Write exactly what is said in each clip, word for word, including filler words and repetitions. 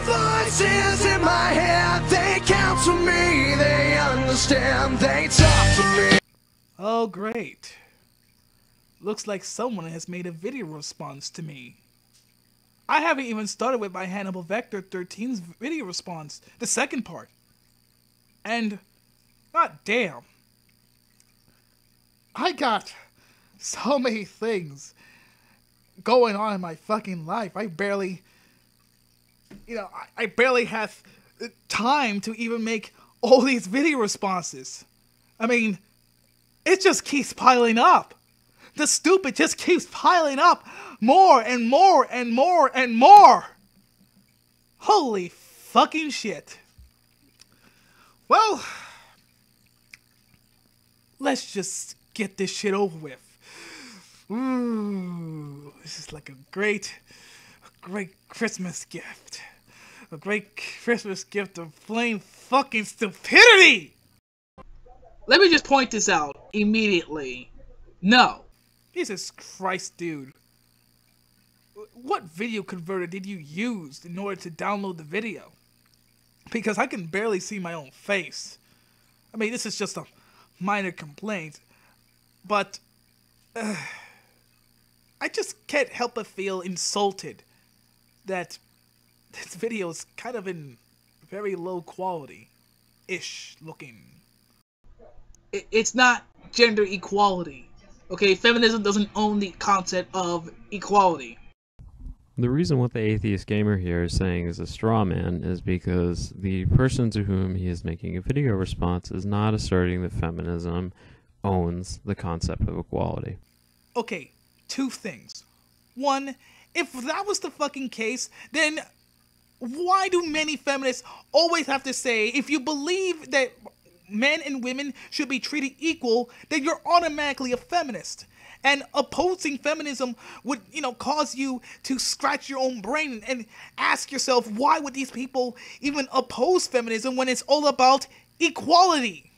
voices in my head, they counsel me, they understand, they talk to me. Oh great. Looks like someone has made a video response to me. I haven't even started with my Hannibal Vector thirteen's video response, the second part. And, god damn. I got so many things going on in my fucking life. I barely, you know, I, I barely have time to even make all these video responses. I mean, it just keeps piling up. The stupid just keeps piling up more and more and more and more. Holy fucking shit. Well, let's just get this shit over with. Ooh, this is like a great, a great Christmas gift. A great Christmas gift of plain fucking stupidity! Let me just point this out immediately. No. Jesus Christ, dude. What video converter did you use in order to download the video? Because I can barely see my own face. I mean, this is just a minor complaint. But, uh, I just can't help but feel insulted that this video is kind of in very low quality-ish looking. It's not gender equality. Okay, feminism doesn't own the concept of equality. The reason what the atheist gamer here is saying is a straw man is because the person to whom he is making a video response is not asserting that feminism owns the concept of equality. Okay, two things. One, if that was the fucking case, then why do many feminists always have to say, if you believe that men and women should be treated equal, then you're automatically a feminist? And opposing feminism would, you know, cause you to scratch your own brain and ask yourself, why would these people even oppose feminism when it's all about equality?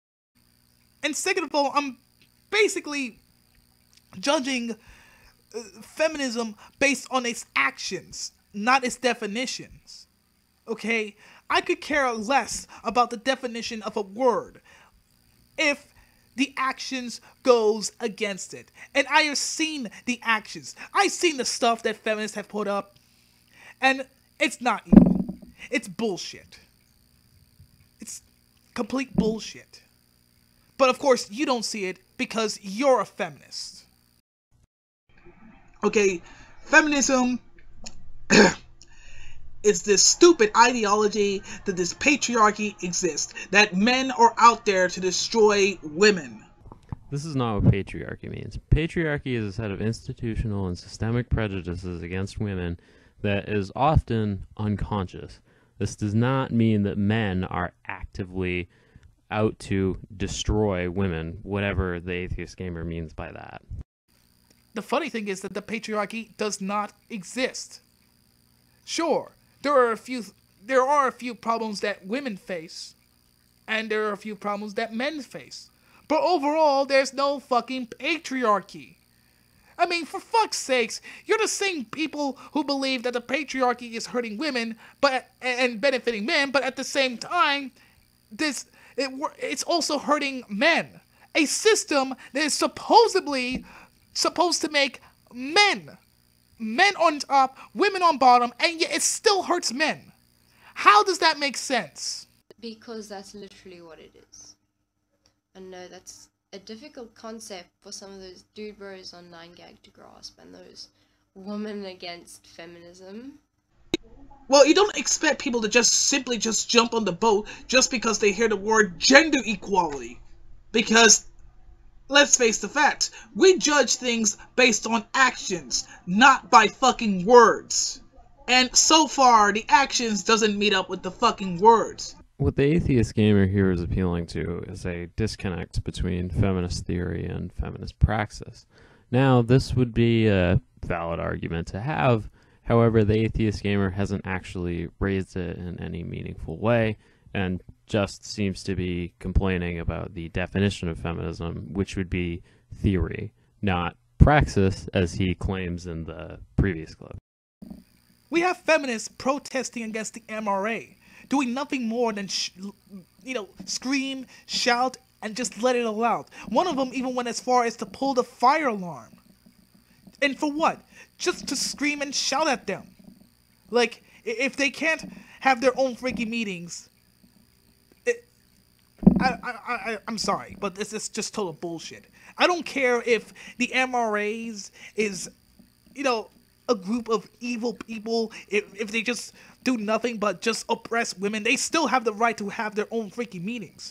And second of all, I'm basically judging uh, feminism based on its actions, not its definitions. Okay? I could care less about the definition of a word if the actions goes against it. And I have seen the actions. I've seen the stuff that feminists have put up. And it's not evil. It's bullshit. It's complete bullshit. But of course, you don't see it because you're a feminist. Okay, feminism is this stupid ideology that this patriarchy exists, that men are out there to destroy women. This is not what patriarchy means. Patriarchy is a set of institutional and systemic prejudices against women that is often unconscious. This does not mean that men are actively out to destroy women, whatever the atheist gamer means by that. The funny thing is that the patriarchy does not exist. Sure, there are a few there are a few problems that women face, and there are a few problems that men face. But overall, there's no fucking patriarchy. I mean, for fuck's sakes, you're the same people who believe that the patriarchy is hurting women but and benefiting men, but at the same time, this it, it's also hurting men. A system that is supposedly supposed to make men men on top, women on bottom, and yet it still hurts men. How does that make sense? Because that's literally what it is. And no, that's a difficult concept for some of those dude bros on nine gag to grasp, and those women against feminism. Well, you don't expect people to just simply just jump on the boat just because they hear the word gender equality. Because let's face the facts, we judge things based on actions, not by fucking words. And so far, the actions doesn't meet up with the fucking words. What the atheist gamer here is appealing to is a disconnect between feminist theory and feminist praxis. Now, this would be a valid argument to have, however, the atheist gamer hasn't actually raised it in any meaningful way, and just seems to be complaining about the definition of feminism, which would be theory, not praxis, as he claims in the previous clip. We have feminists protesting against the M R A, doing nothing more than, sh- you know, scream, shout, and just let it all out. One of them even went as far as to pull the fire alarm. And for what? Just to scream and shout at them. Like, if they can't have their own freaky meetings, it, I, I, I, I'm sorry, but this is just total bullshit. I don't care if the M R As is, you know, a group of evil people, if, if they just do nothing but just oppress women, they still have the right to have their own freaky meetings.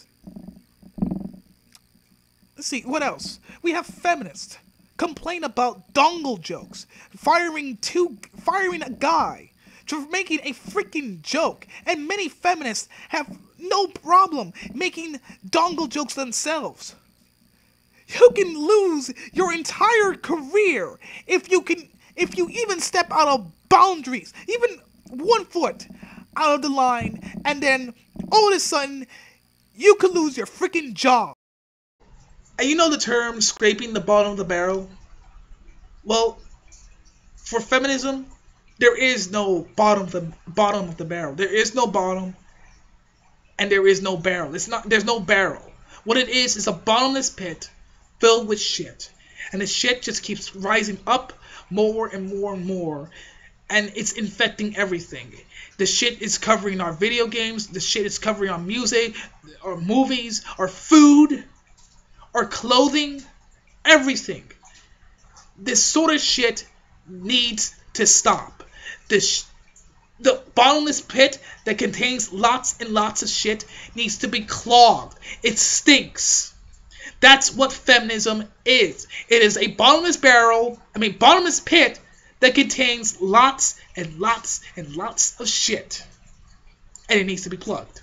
Let's see, what else? We have feminists complain about dongle jokes, firing two, firing a guy for making a freaking joke, and many feminists have no problem making dongle jokes themselves. You can lose your entire career if you can, if you even step out of boundaries, even one foot out of the line, and then all of a sudden you could lose your freaking job. And you know the term scraping the bottom of the barrel? Well, for feminism, there is no bottom of the bottom of the barrel. There is no bottom, and there is no barrel. It's not. There's no barrel. What it is is a bottomless pit filled with shit, and the shit just keeps rising up more and more and more, and it's infecting everything. The shit is covering our video games. The shit is covering our music, our movies, our food, our clothing, everything. This sort of shit needs to stop. This, the bottomless pit that contains lots and lots of shit needs to be clogged. It stinks. That's what feminism is. It is a bottomless barrel, I mean bottomless pit that contains lots and lots and lots of shit. And it needs to be plugged.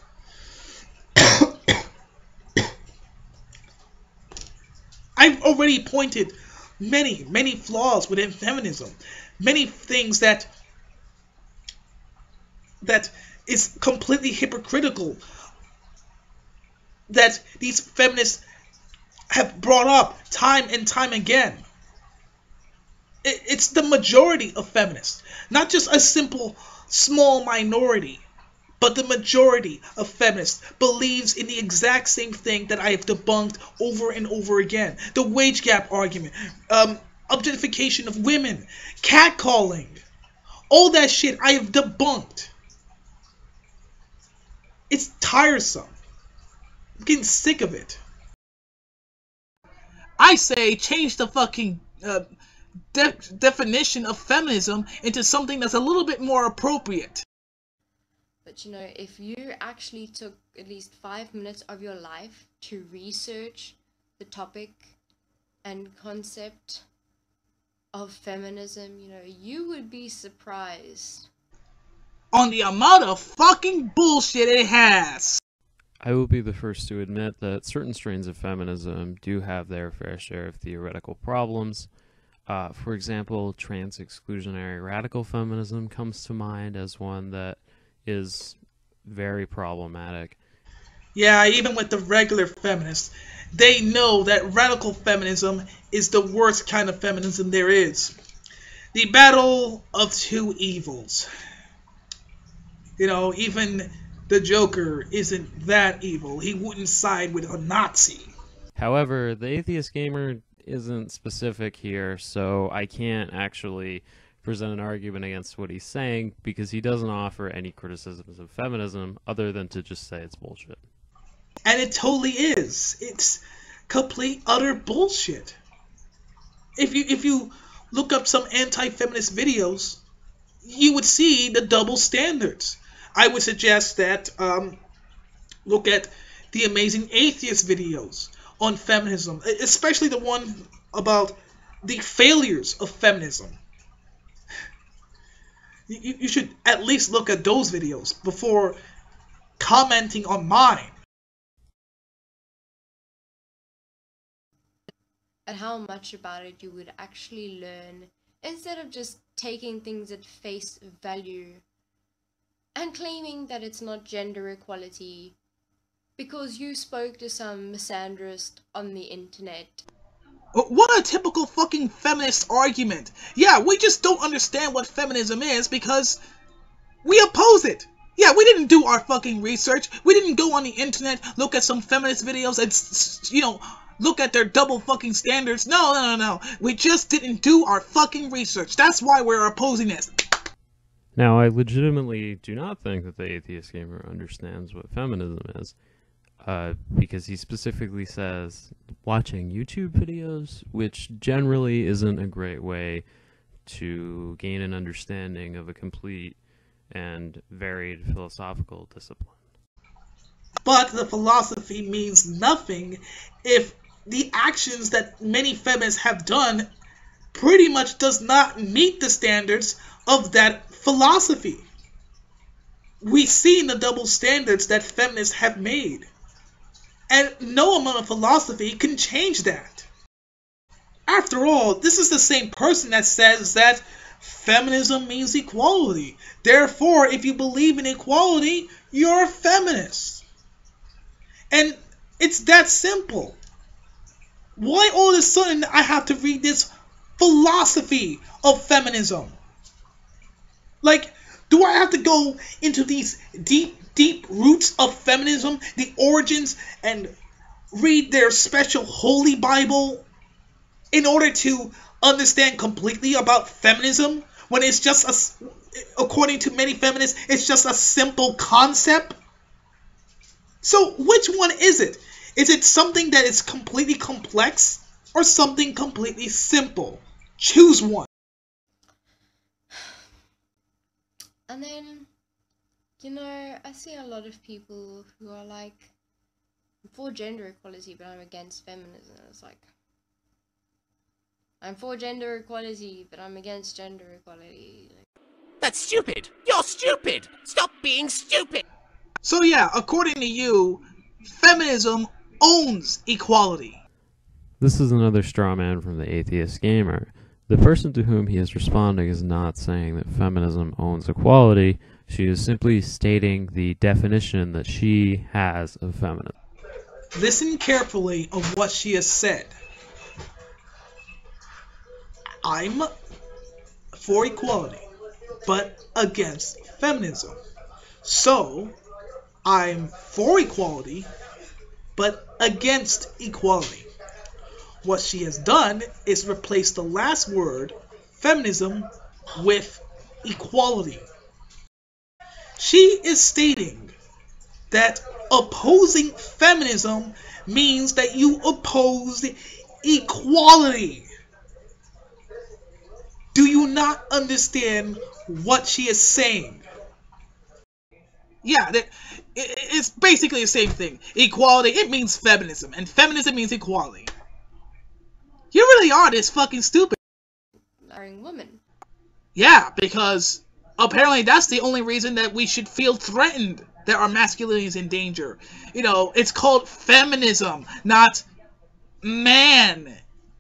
I've already pointed many, many flaws within feminism. Many things that that is completely hypocritical that these feminists have brought up time and time again. It, it's the majority of feminists, not just a simple small minority, but the majority of feminists believes in the exact same thing that I have debunked over and over again. The wage gap argument, um, objectification of women, catcalling, all that shit I have debunked. It's tiresome. I'm getting sick of it. I say change the fucking uh, de- definition of feminism into something that's a little bit more appropriate. But you know, if you actually took at least five minutes of your life to research the topic and concept of feminism, you know, you would be surprised on the amount of fucking bullshit it has. I will be the first to admit that certain strains of feminism do have their fair share of theoretical problems. Uh, for example, trans-exclusionary radical feminism comes to mind as one that is very problematic. Yeah, even with the regular feminists, they know that radical feminism is the worst kind of feminism there is. The battle of two evils. You know, even the Joker isn't that evil. He wouldn't side with a Nazi. However, the atheist gamer isn't specific here, so I can't actually present an argument against what he's saying because he doesn't offer any criticisms of feminism other than to just say it's bullshit. And it totally is. It's complete utter bullshit. If you if you look up some anti-feminist videos, you would see the double standards. I would suggest that um, look at the Amazing Atheist videos on feminism, especially the one about the failures of feminism. You, you should at least look at those videos before commenting on mine. and how much about it you would actually learn instead of just taking things at face value and claiming that it's not gender equality because you spoke to some misandrist on the internet. What a typical fucking feminist argument. Yeah, we just don't understand what feminism is because We oppose it. Yeah, we didn't do our fucking research. We didn't go on the internet, look at some feminist videos and, you know, look at their double fucking standards. No, no, no, no. We just didn't do our fucking research. That's why we're opposing this. Now, I legitimately do not think that the atheist gamer understands what feminism is, uh, because he specifically says watching YouTube videos, which generally isn't a great way to gain an understanding of a complete and varied philosophical discipline. But the philosophy means nothing if the actions that many feminists have done pretty much does not meet the standards of that philosophy. We've seen the double standards that feminists have made, and no amount of philosophy can change that. After all, this is the same person that says that feminism means equality. Therefore, if you believe in equality, you're a feminist. And it's that simple. Why all of a sudden I have to read this philosophy of feminism? Like, do I have to go into these deep, deep roots of feminism, the origins, and read their special holy Bible in order to understand completely about feminism, when it's just a, according to many feminists, it's just a simple concept? So which one is it? Is it something that is completely complex or something completely simple? Choose one. And then, you know, I see a lot of people who are like, I'm for gender equality, but I'm against feminism. It's like, I'm for gender equality, but I'm against gender equality. That's stupid! You're stupid! Stop being stupid! So yeah, according to you, feminism owns equality. This is another straw man from the atheist gamer. The person to whom he is responding is not saying that feminism owns equality. She is simply stating the definition that she has of feminism. Listen carefully of what she has said. I'm for equality, but against feminism. So, I'm for equality, but against equality. What she has done is replace the last word, feminism, with equality. She is stating that opposing feminism means that you oppose equality. Do you not understand what she is saying? Yeah, that, it's basically the same thing. Equality, it means feminism, and feminism means equality. You really are this fucking stupid. Marrying women. Yeah, because apparently that's the only reason that we should feel threatened that our masculinity is in danger. You know, it's called feminism, not manism.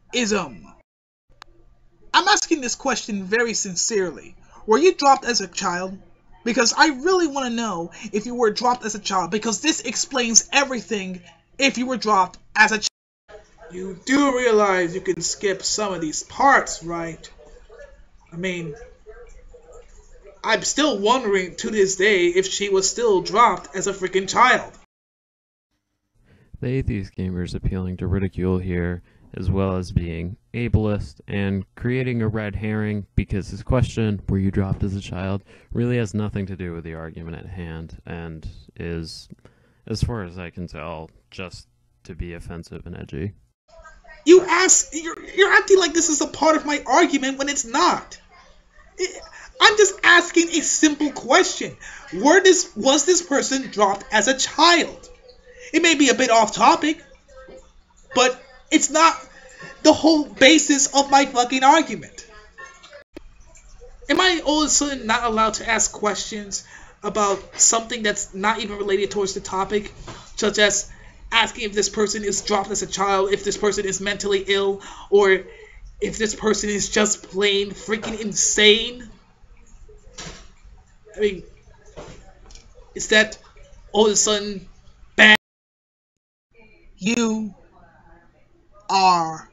I'm asking this question very sincerely. Were you dropped as a child? Because I really want to know if you were dropped as a child, because this explains everything if you were dropped as a child. You do realize you can skip some of these parts, right? I mean, I'm still wondering to this day if she was still dropped as a freaking child. The atheist gamer is appealing to ridicule here, as well as being ableist and creating a red herring, because his question, were you dropped as a child, really has nothing to do with the argument at hand, and is, as far as I can tell, just to be offensive and edgy. You ask, you're, you're acting like this is a part of my argument when it's not. It, I'm just asking a simple question. Were this, was this person dropped as a child? It may be a bit off topic, but it's not the whole basis of my fucking argument. Am I all of a sudden not allowed to ask questions about something that's not even related towards the topic, such as asking if this person is dropped as a child, if this person is mentally ill, or if this person is just plain freaking insane? I mean, is that all of a sudden bad? You are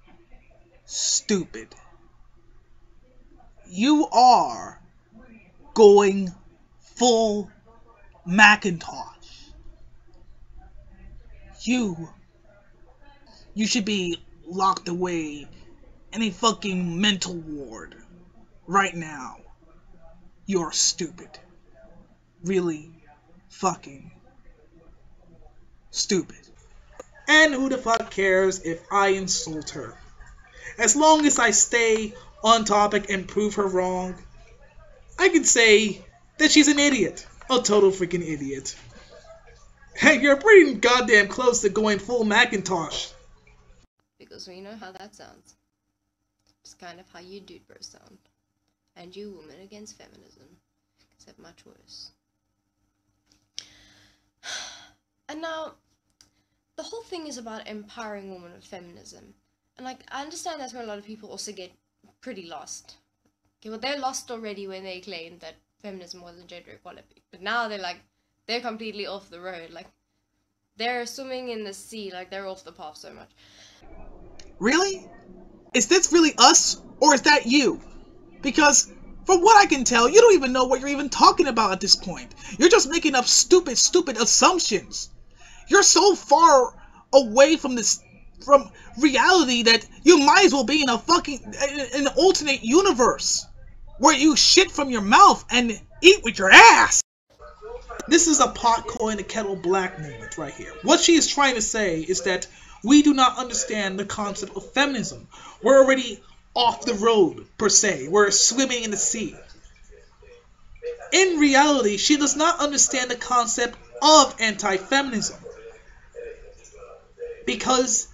stupid. You are going full Macintosh. You, you should be locked away in a fucking mental ward right now. You're stupid. Really fucking stupid. And who the fuck cares if I insult her? As long as I stay on topic and prove her wrong, I can say that she's an idiot. A total freaking idiot. Hey, you're pretty goddamn close to going full Macintosh. Because we know how that sounds. It's kind of how you dude bros sound. And you women against feminism. Except much worse. And now, the whole thing is about empowering women with feminism. And like, I understand that's where a lot of people also get pretty lost. Okay, well, they're lost already when they claimed that feminism wasn't gender equality. But now they're like, they're completely off the road. Like, they're swimming in the sea, like they're off the path so much. Really? Is this really us, or is that you? Because, from what I can tell, you don't even know what you're even talking about at this point. You're just making up stupid, stupid assumptions. You're so far away from this, from reality that you might as well be in a fucking, in an alternate universe, where you shit from your mouth and eat with your ass. This is a pot calling the kettle black moment right here. What she is trying to say is that we do not understand the concept of feminism. We're already off the road, per se. We're swimming in the sea. In reality, she does not understand the concept of anti-feminism. Because,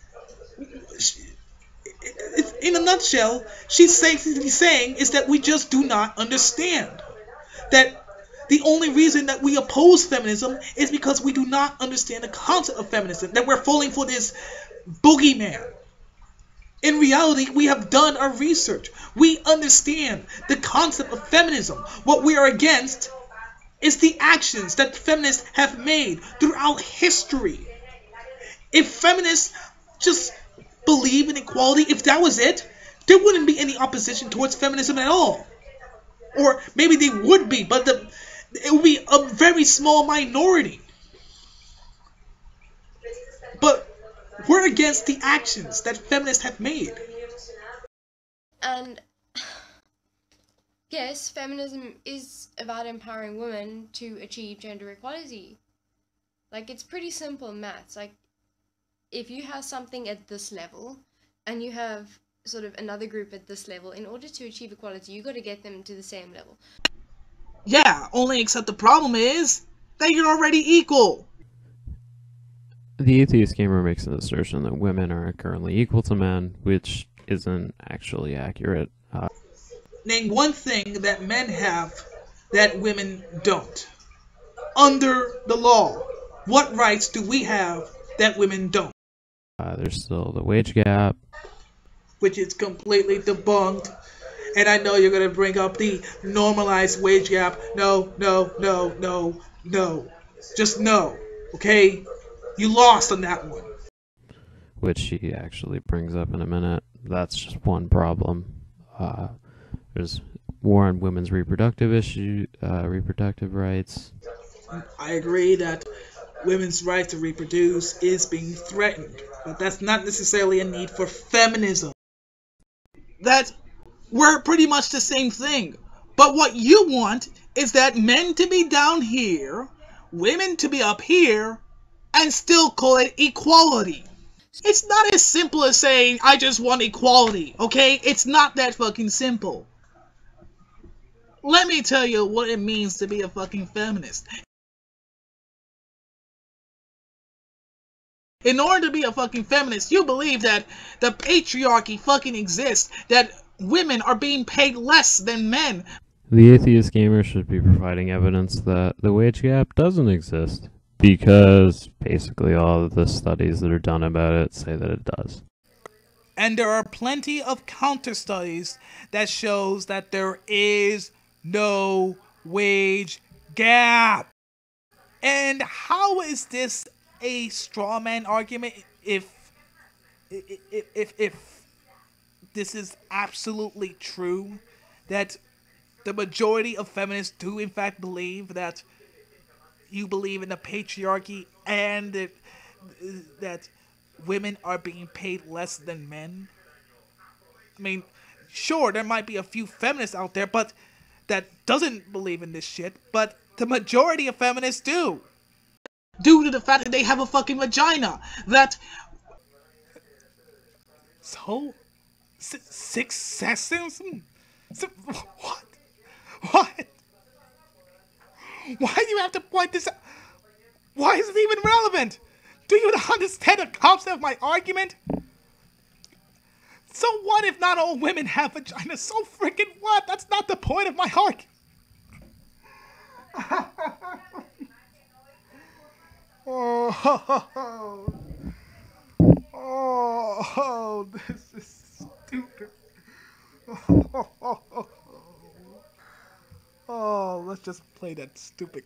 in a nutshell, she's basically saying is that we just do not understand. That the only reason that we oppose feminism is because we do not understand the concept of feminism. That we're falling for this boogeyman. In reality, we have done our research. We understand the concept of feminism. What we are against is the actions that feminists have made throughout history. If feminists just believe in equality, if that was it, there wouldn't be any opposition towards feminism at all. Or maybe they would be, but the, it would be a very small minority. But we're against the actions that feminists have made. And yes, feminism is about empowering women to achieve gender equality. Like, it's pretty simple maths. Like, if you have something at this level and you have sort of another group at this level, in order to achieve equality, you got to get them to the same level. Yeah, only except the problem is that you're already equal. The atheist gamer makes an assertion that women are currently equal to men, which isn't actually accurate. Uh, Name one thing that men have that women don't. Under the law, what rights do we have that women don't? uh, there's still the wage gap. Which is completely debunked. And I know you're going to bring up the normalized wage gap. No, no, no, no, no. Just no. Okay? You lost on that one. Which she actually brings up in a minute. That's just one problem. Uh, there's war on women's reproductive issue, uh, reproductive rights. I agree that women's right to reproduce is being threatened, but that's not necessarily a need for feminism. That we're pretty much the same thing. But what you want is that men to be down here, women to be up here, and still call it equality. It's not as simple as saying, I just want equality, okay? It's not that fucking simple. Let me tell you what it means to be a fucking feminist. In order to be a fucking feminist, you believe that the patriarchy fucking exists, that women are being paid less than men. The atheist gamer should be providing evidence that the wage gap doesn't exist, because basically all of the studies that are done about it say that it does. And there are plenty of counter studies that shows that there is no wage gap. And how is this a straw man argument if if if if this is absolutely true, that the majority of feminists do in fact believe that you believe in the patriarchy and that, that women are being paid less than men? I mean, sure, there might be a few feminists out there, but that doesn't believe in this shit, but the majority of feminists do. Due to the fact that they have a fucking vagina. That... So? S sexism? S what? What? Why do you have to point this out? Why is it even relevant? Do you understand the concept of my argument? So what if not all women have vaginas? So freaking what? That's not the point of my argument. Oh, oh, oh, this is stupid. Oh, oh, let's just play that stupid.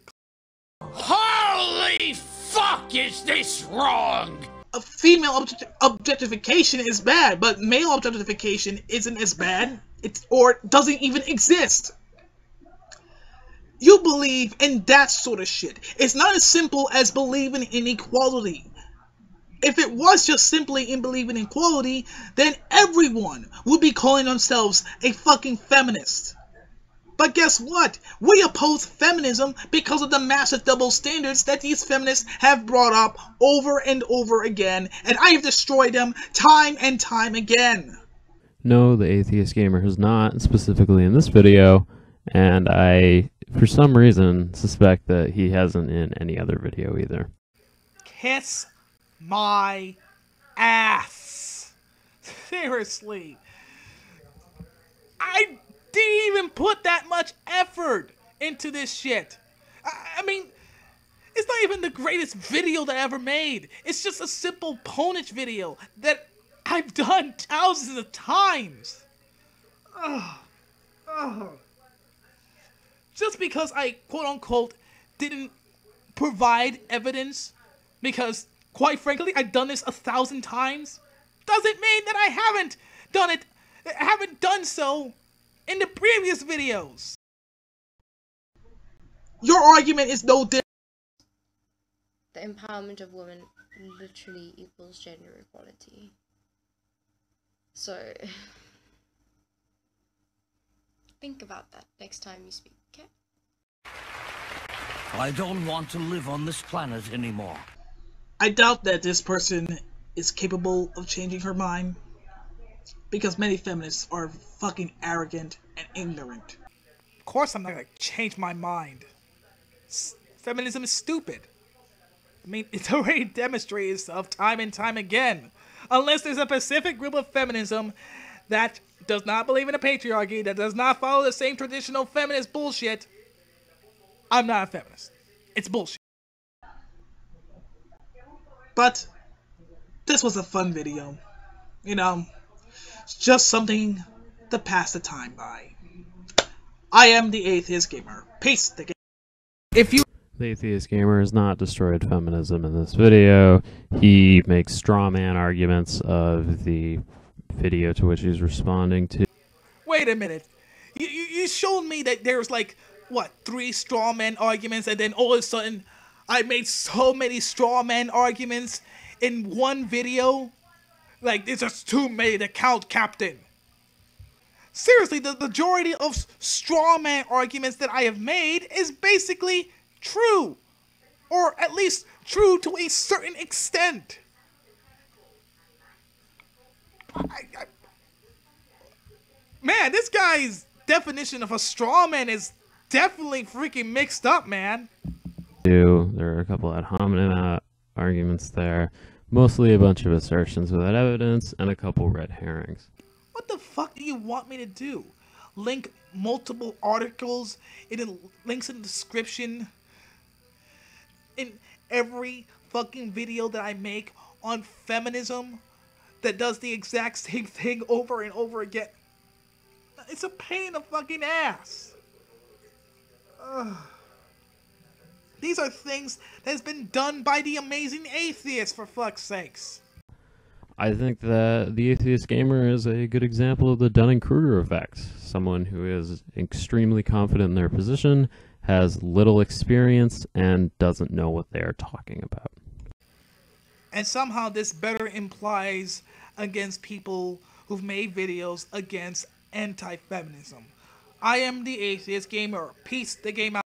Holy fuck, is this wrong? A female object objectification is bad, but male objectification isn't as bad, it, or doesn't even exist. You believe in that sort of shit. It's not as simple as believing in equality. If it was just simply in believing in equality, then everyone would be calling themselves a fucking feminist. But guess what? We oppose feminism because of the massive double standards that these feminists have brought up over and over again, and I have destroyed them time and time again. No, the atheist gamer has not, specifically in this video, and I, for some reason, suspect that he hasn't in any other video either. Kiss my ass. Seriously. I didn't even put that much effort into this shit. I, I mean, it's not even the greatest video that I ever made. It's just a simple ponage video that I've done thousands of times. Ugh. Ugh. Just because I, quote-unquote, didn't provide evidence, because, quite frankly, I've done this a thousand times, doesn't mean that I haven't done it, haven't done so in the previous videos. Your argument is no different. The empowerment of women literally equals gender equality. So, think about that next time you speak, okay? I don't want to live on this planet anymore. I doubt that this person is capable of changing her mind, because many feminists are fucking arrogant and ignorant. Of course I'm not gonna change my mind. S feminism is stupid. I mean, it's already demonstrated itself time and time again. Unless there's a specific group of feminism that does not believe in a patriarchy, that does not follow the same traditional feminist bullshit, I'm not a feminist. It's bullshit. But this was a fun video. You know, it's just something to pass the time by. I am the Atheist Gamer. Peace. The If you The atheist gamer has not destroyed feminism in this video. He makes straw man arguments of the video to which he's responding to. Wait a minute. You, you, you showed me that there's like, what, three straw man arguments, and then all of a sudden I made so many straw man arguments in one video? Like, there's just too many to count, Captain. Seriously, the majority of straw man arguments that I have made is basically true. Or at least true to a certain extent. I, I, man, this guy's definition of a straw man is definitely freaking mixed up, man. There are a couple ad hominem arguments there. Mostly a bunch of assertions without evidence and a couple red herrings. What the fuck do you want me to do? Link multiple articles in links in the description in every fucking video that I make on feminism that does the exact same thing over and over again? It's a pain in the fucking ass. Ugh. These are things that has been done by the amazing atheists, for fuck's sakes. I think that the atheist gamer is a good example of the Dunning-Kruger effect. Someone who is extremely confident in their position, has little experience, and doesn't know what they are talking about. And somehow this better implies against people who've made videos against anti-feminism. I am the atheist gamer. Peace, the game out.